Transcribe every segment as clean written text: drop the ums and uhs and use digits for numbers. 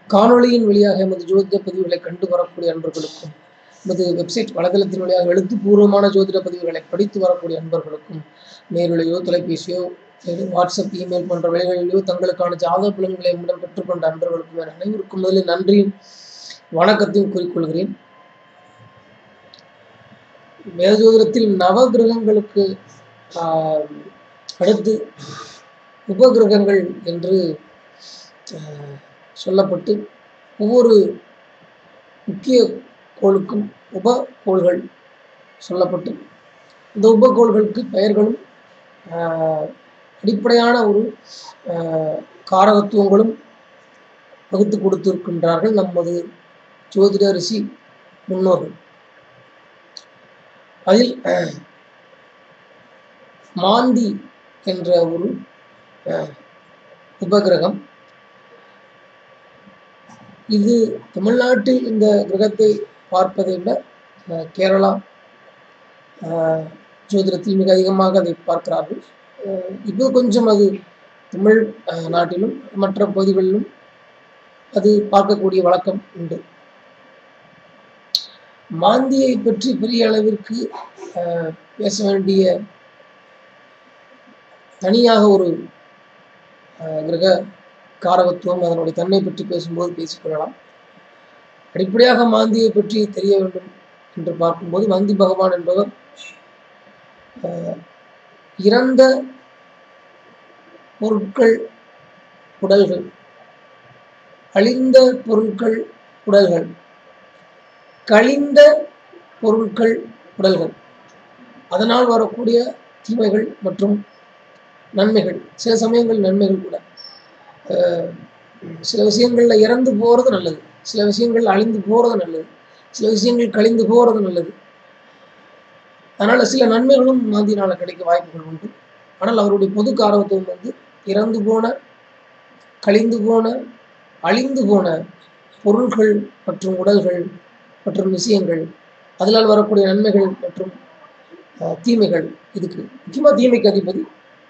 காணொளியின் வழியாக எமது ஜோதிட பதிவுகளை கண்டு வரக்கூடிய அன்பர்களுக்கும், எமது வெப்சைட் வலைதளத்தின் வழியாக எழுத்துப்பூர்வமான ஜோதிட பதிவுகளை படித்து வரக்கூடிய அன்பர்களுக்கும், நேரிலேயோ தொலைபேசியோ வாட்ஸ்அப் இமெயில் போன்ற வழிகளிலேயோ தங்களுக்கான ஜாதக பலன்களை நம்மிடம் பெற்றுக்கொண்ட அன்பர்களுக்கும் அனைவருக்கும் முதலில் நன்றியும் வணக்கத்தையும் கூறிக்கொள்கிறேன். வேதஜோதிடத்தில் நவ கிரகங்களுக்கு அடுத்து உபகிரகங்கள் என்று சொல்லப்பட்டு ஒவ்வொரு முக்கிய கோளுக்கும் உபகோள்கள் சொல்லப்பட்டு இந்த உபகோள்களுக்கு பெயர்களும் அடிப்படையான ஒரு காரகத்துவங்களும் வகுத்து கொடுத்திருக்கின்றார்கள் நமது ஜோதிட ரிஷி முன்னோர்கள். அதில் மாந்தி என்ற ஒரு உபகிரகம், இது தமிழ்நாட்டில் இந்த கிரகத்தை பார்ப்பதை விட கேரளா ஜோதிடத்தில் மிக அதிகமாக அதை பார்க்கிறார்கள். இப்போ கொஞ்சம் அது தமிழ் நாட்டிலும் மற்ற பகுதிகளிலும் அது பார்க்கக்கூடிய வழக்கம் உண்டு. மாந்தியை பற்றி பெரிய அளவிற்கு பேச வேண்டிய தனியாக ஒரு கிரக காரகத்துவம் அதனுடைய தன்மை பற்றி பேசும்போது பேசிக்கொள்ளலாம். அடிப்படையாக மாந்தியை பற்றி தெரிய வேண்டும் என்று பார்க்கும்போது, மாந்தி பகவான் என்பவர் இறந்த பொருட்கள் உடல்கள், அழிந்த பொருட்கள் உடல்கள், கழிந்த பொருட்கள் உடல்கள், அதனால் வரக்கூடிய தீமைகள் மற்றும் நன்மைகள், சில சமயங்கள் நன்மைகள் கூட. சில விஷயங்கள்ல இறந்து போறது நல்லது, சில விஷயங்கள் அழிந்து போறது நல்லது, சில விஷயங்கள் கழிந்து போறது நல்லது. அதனால சில நன்மைகளும் மாந்தியினால கிடைக்க வாய்ப்புகள் உண்டு. ஆனால் அவருடைய பொது காரகத்துவம் வந்து இறந்து போன, கழிந்து போன, அழிந்து போன பொருள்கள் மற்றும் உடல்கள் மற்றும் விஷயங்கள், அதனால் வரக்கூடிய நன்மைகள் மற்றும் தீமைகள். இதுக்கு முக்கியமாக தீமைக்கு அதிபதி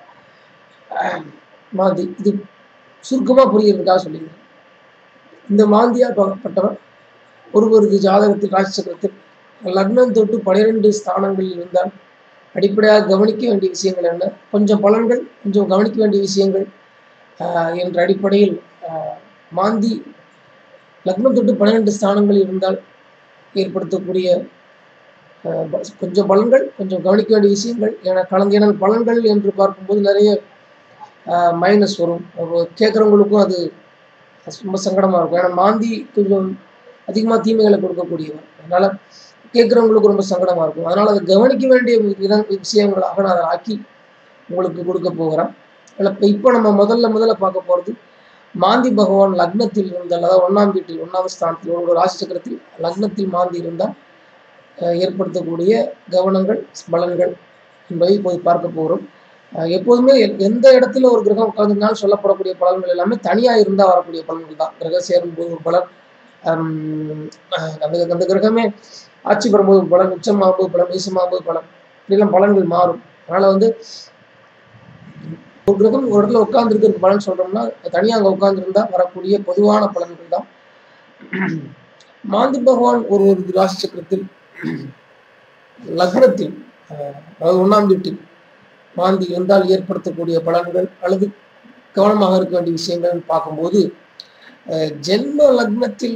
மாந்தி. இது சுருக்கமாக புரிகிறதுக்காக சொல்லியிருக்கேன். இந்த மாந்தியாகப்பட்டவர் ஒருவரது ஜாதகத்தில் ராசி சக்கரத்தில் லக்னம் தொட்டு 12 ஸ்தானங்களில் இருந்தால் அடிப்படையாக கவனிக்க வேண்டிய விஷயங்கள் என்ன, கொஞ்சம் பலன்கள், கொஞ்சம் கவனிக்க வேண்டிய விஷயங்கள் என்ற அடிப்படையில் மாந்தி லக்னம் தொட்டு 12 ஸ்தானங்களில் இருந்தால் ஏற்படுத்தக்கூடிய கொஞ்சம் பலன்கள், கொஞ்சம் கவனிக்க வேண்டிய விஷயங்கள் என கலந்து. ஏன்னா பலன்கள் என்று பார்க்கும்போது நிறைய மைனஸ் வரும். கேட்குறவங்களுக்கும் அது ரொம்ப சங்கடமாக இருக்கும். ஏன்னா மாந்தி கொஞ்சம் அதிகமாக தீமைகளை கொடுக்கக்கூடியவர், அதனால் கேட்குறவங்களுக்கு ரொம்ப சங்கடமாக இருக்கும். அதனால் அதை கவனிக்க வேண்டிய விஷயங்களாக நான் அதை ஆக்கி உங்களுக்கு கொடுக்க போகிறேன். இப்போ நம்ம முதல்ல பார்க்க போகிறது, மாந்தி பகவான் லக்னத்தில் இருந்தால், அதாவது 1ஆம் வீட்டில் 1ஆவது ஸ்தானத்தில் ஒரு ராசி சக்கரத்தில் லக்னத்தில் மாந்தி இருந்தால் ஏற்படுத்தக்கூடிய கவனங்கள், பலன்கள் என்பதை இப்போது பார்க்க போகிறோம். எப்போதுமே எந்த இடத்துல ஒரு கிரகம் உட்கார்ந்துனாலும் சொல்லப்படக்கூடிய பலன்கள் எல்லாமே தனியாக இருந்தால் வரக்கூடிய பலன்கள் தான். கிரகம் சேரும்போது ஒரு பலன், அந்த கிரகமே ஆட்சி பெறும்போது ஒரு பலன், உச்சமாகும்போது பலன், நீசமாகும்போது பலன், இப்படிலாம் பலன்கள் மாறும். அதனால் வந்து ஒரு கிரகம் ஒரு இடத்துல உட்கார்ந்துருக்கு பலன் சொல்கிறோம்னா தனியாக அங்கே உட்கார்ந்துருந்தா வரக்கூடிய பொதுவான பலன்கள் தான். மாந்தி பகவான் ஒரு ராசி சக்கரத்தில் லக்னத்தில், அதாவது 1ஆம் வீட்டில் மாந்தி இருந்தால் ஏற்படுத்தக்கூடிய பலன்கள் அல்லது கவனமாக இருக்க வேண்டிய விஷயங்கள் பார்க்கும்போது, ஜென்ம லக்னத்தில்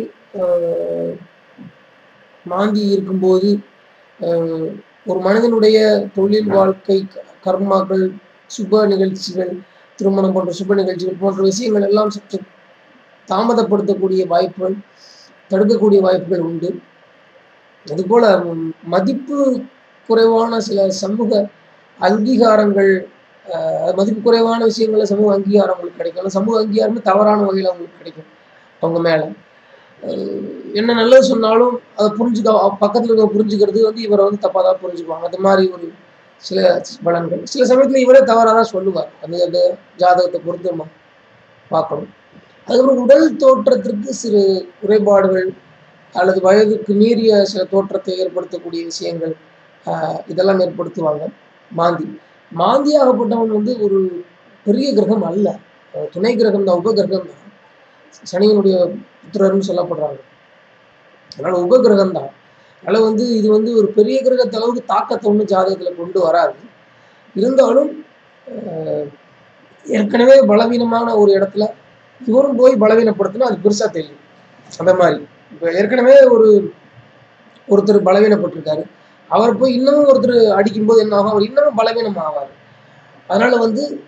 மாந்தி இருக்கும்போது ஒரு மனிதனுடைய தொழில் வாழ்க்கை, கர்மாக்கள், சுப நிகழ்ச்சிகள், திருமணம் போன்ற சுப நிகழ்ச்சிகள் போன்ற விஷயங்கள் எல்லாம் சற்று தாமதப்படுத்தக்கூடிய வாய்ப்புகள், தடுக்கக்கூடிய வாய்ப்புகள் உண்டு. அதுபோல மதிப்பு குறைவான சில சமூக அங்கீகாரங்கள், மதிப்பு குறைவான விஷயங்கள்ல சமூக அங்கீகாரங்களுக்கு கிடைக்கும். சமூக அங்கீகாரமே தவறான வகையில் அவங்களுக்கு கிடைக்கும். அவங்க மேலே என்ன நல்லது சொன்னாலும் அதை பக்கத்தில் இருக்க புரிஞ்சுக்கிறது வந்து இவரை வந்து தப்பாக தான் புரிஞ்சுக்குவாங்க. அது மாதிரி ஒரு சில பலன்கள். சில சமயத்தில் இவரே தவறாக தான் சொல்லுவார். அந்த ஜாதகத்தை பொறுத்து நம்ம பார்க்கணும். அதுக்கப்புறம் உடல் தோற்றத்திற்கு சிறு குறைபாடுகள் அல்லது வயதுக்கு மீறிய சில தோற்றத்தை ஏற்படுத்தக்கூடிய விஷயங்கள் இதெல்லாம் ஏற்படுத்துவாங்க மாந்தி. மாந்தியாகப்பட்டவன் வந்து ஒரு பெரிய கிரகம் அல்ல, துணை கிரகம் தான், உபகிரகம் தான். சனியினுடைய புத்திரர்னு சொல்லப்படுறாங்க. அதனால உபகிரகம் தான். அதனால இது ஒரு பெரிய கிரகத்த அளவுக்கு தாக்கத்தை ஒன்றும் ஜாதகத்துல கொண்டு வராது. இருந்தாலும் ஏற்கனவே பலவீனமான ஒரு இடத்துல இவரும் போய் பலவீனப்படுத்தினா அது பெருசா தெரியும். அந்த மாதிரி இப்போ ஏற்கனவே ஒருத்தர் பலவீனப்பட்டிருக்காரு, அவர் போய் இன்னமும் ஒருத்தர் அடிக்கும்போது என்ன ஆகும், அவர் இன்னமும் பலவீனம் ஆவார். அதனால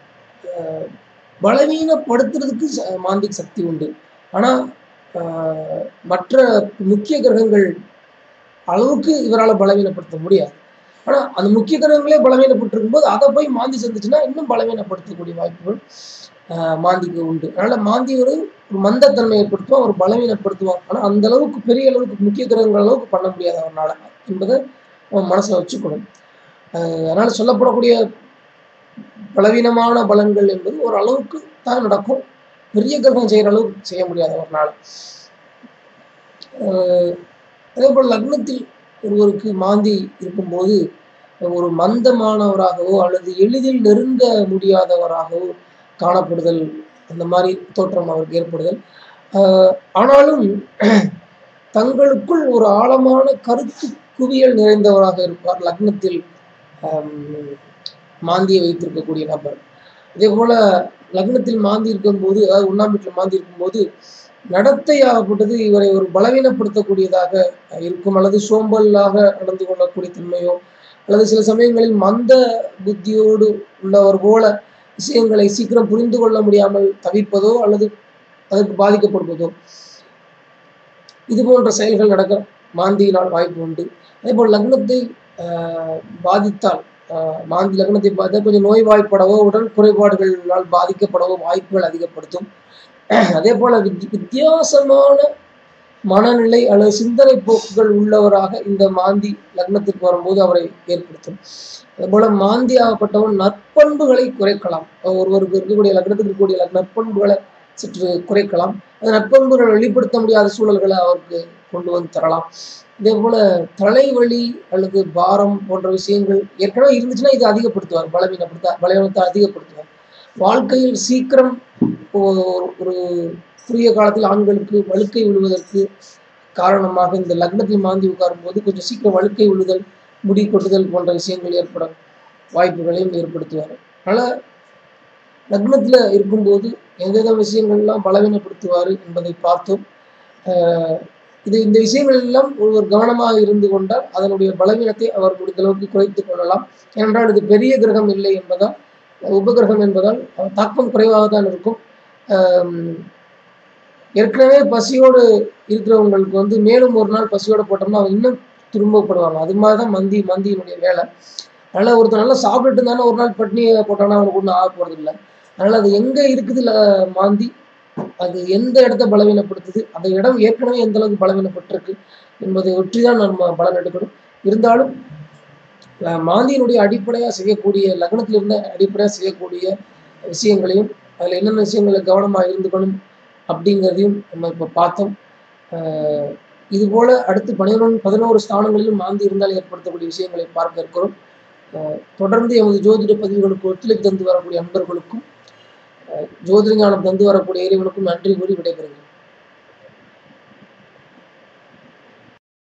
பலவீனப்படுத்துறதுக்கு மாந்திக் சக்தி உண்டு. ஆனா மற்ற முக்கிய கிரகங்கள் அளவுக்கு இவரால் பலவீனப்படுத்த முடியாது. ஆனா அந்த முக்கிய கிரகங்களே பலவீனப்பட்டிருக்கும் போது அதை போய் மாந்தி சந்திச்சுன்னா இன்னும் பலவீனப்படுத்தக்கூடிய வாய்ப்புகள் மாந்திக்கு உண்டு. அதனால மாந்தி ஒரு மந்தத்தன்மை ஏற்படுத்துவோம், ஒரு பலவீனப்படுத்துவோம். ஆனா அந்த அளவுக்கு பெரிய அளவுக்கு முக்கிய கிரகங்கள் அளவுக்கு பண்ண முடியாது அவரால் என்பதை மனசுல வச்சுக்கணும். அதனால சொல்லப்படக்கூடிய பலவீனமான பலன்கள் என்பது ஒரு அளவுக்கு தான் நடக்கும். பெரிய கிரகம் செய்யற அளவுக்கு செய்ய முடியாது அவரால். அதே போல் லக்னத்தில் ஒருவருக்கு மாந்தி இருக்கும்போது ஒரு மந்தமானவராகவோ அல்லது எளிதில் நெருங்க முடியாதவராகவோ காணப்படுதல், அந்த மாதிரி தோற்றம் அவருக்கு ஏற்படுதல். ஆனாலும் தங்களுக்குள் ஒரு ஆழமான கருத்து குவியல் நிறைந்தவராக இருப்பார் லக்னத்தில் மாந்தியை வைத்திருக்கக்கூடிய நபர். அதே போல லக்னத்தில் மாந்தி இருக்கும்போது, அதாவது 1ஆம் வீட்டில் மாந்தி இருக்கும்போது நடத்தையாகப்பட்டது இவரை ஒரு பலவீனப்படுத்தக்கூடியதாக இருக்கும், அல்லது சோம்பலாக நடந்து கொள்ளக்கூடிய தன்மையோ, அல்லது சில சமயங்களில் மந்த புத்தியோடு உள்ளவர் போல விஷயங்களை சீக்கிரம் புரிந்து கொள்ள முடியாமல் தவிர்ப்பதோ அல்லது அதற்கு பாதிக்கப்படுவதோ, இது போன்ற செயல்கள் நடக்க மாந்தியினால் வாய்ப்பு உண்டு. அதே போல் லக்னத்தை பாதித்தால், மாந்தி லக்னத்தை பார்த்தா கொஞ்சம் நோய்வாய்ப்படவோ உடல் குறைபாடுகளால் பாதிக்கப்படவோ வாய்ப்புகள் அதிகப்படுத்தும். அதே போல வித்தியாசமான மனநிலை அல்லது சிந்தனை போக்குகள் உள்ளவராக இந்த மாந்தி லக்னத்திற்கு வரும்போது அவரை ஏற்படுத்தும். அதே போல மாந்தி ஆகப்பட்டவன் நற்பண்புகளை குறைக்கலாம். ஒருவருக்கு இருக்கக்கூடிய லக்னத்துக்கு இருக்கக்கூடிய நற்பண்புகளை சற்று குறைக்கலாம். அந்த நற்பண்புகளை வெளிப்படுத்த முடியாத சூழல்களை அவருக்கு கொண்டு வந்து தரலாம். இதே போல தலைவலி அல்லது பாரம் போன்ற விஷயங்கள் ஏற்கனவே இருந்துச்சுன்னா இது அதிகப்படுத்துவார், பலவீனத்தை அதிகப்படுத்துவார். வாழ்க்கையில் சீக்கிரம் ஒரு குறுகிய காலத்தில் ஆண்களுக்கு வழுக்கை விழுவதற்கு காரணமாக இந்த லக்னத்தில் மாந்தி உட்காரும் போது கொஞ்சம் சீக்கிரம் வழுக்கை விழுதல், முடி கொட்டுதல் போன்ற விஷயங்கள் ஏற்பட வாய்ப்புகளையும் ஏற்படுத்துவார். அதனால லக்னத்துல இருக்கும்போது எந்தெந்த விஷயங்கள்லாம் பலவீனப்படுத்துவார் என்பதை பார்த்தோம். இந்த விஷயங்கள் எல்லாம் ஒருவர் கவனமாக இருந்து கொண்டால் அதனுடைய பலவீனத்தை அவர் முடிந்த அளவுக்கு குறைத்துக் கொள்ளலாம். ஏனென்றால் இது பெரிய கிரகம் இல்லை என்பதால், உபகிரகம் என்பதால் தாக்கம் குறைவாக தான் இருக்கும். ஏற்கனவே பசியோடு இருக்கிறவங்களுக்கு மேலும் ஒரு நாள் பசியோடு போட்டோம்னா அவங்க இன்னும் திரும்பப்படுவாங்க. அது மாதிரி தான் மந்தியினுடைய வேலை. அதனால ஒருத்தர் நல்லா சாப்பிட்டுட்டு இருந்தாலும் ஒரு நாள் பட்னியை போட்டானா அவனுக்கு ஒன்றும் ஆக போறது இல்லை. அதனால அது எங்க இருக்குது மாந்தி, அது எந்த இடத்த பலவீனப்படுத்துது, அந்த இடம் ஏற்கனவே எந்த அளவுக்கு பலவீனப்பட்டிருக்கு என்பதை ஒற்றிதான் நம்ம பலன் எடுக்கணும். இருந்தாலும் மாந்தியினுடைய அடிப்படையாக செய்யக்கூடிய, லக்னத்தில் இருந்த அடிப்படையாக செய்யக்கூடிய விஷயங்களையும் அதில் என்னென்ன விஷயங்களை கவனமாக இருந்துக்கணும் அப்படிங்கிறதையும் நம்ம இப்போ பார்த்தோம். இது போல அடுத்து 11 ஸ்தானங்களிலும் மாந்தி இருந்தால் ஏற்படுத்தக்கூடிய விஷயங்களை பார்க்க இருக்கிறோம். தொடர்ந்து எமது ஜோதிட பதிவுகளுக்கு ஒத்துழைப்பு தந்து வரக்கூடிய அன்பர்களுக்கும் ஜோதிட ஞானம் தந்து வரக்கூடிய இறைவனுக்கும் நன்றி கூறி விடைபெறுகிறேன்.